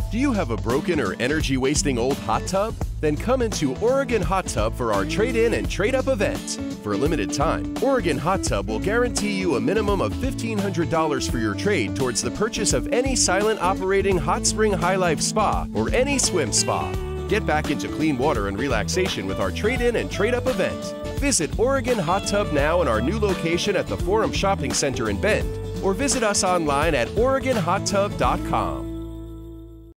Do you have a broken or energy-wasting old hot tub? Then come into Oregon Hot Tub for our trade-in and trade-up event. For a limited time, Oregon Hot Tub will guarantee you a minimum of $1,500 for your trade towards the purchase of any silent operating hot spring high life spa or any swim spa. Get back into clean water and relaxation with our trade-in and trade-up event. Visit Oregon Hot Tub now in our new location at the Forum Shopping Center in Bend, or visit us online at OregonHotTub.com.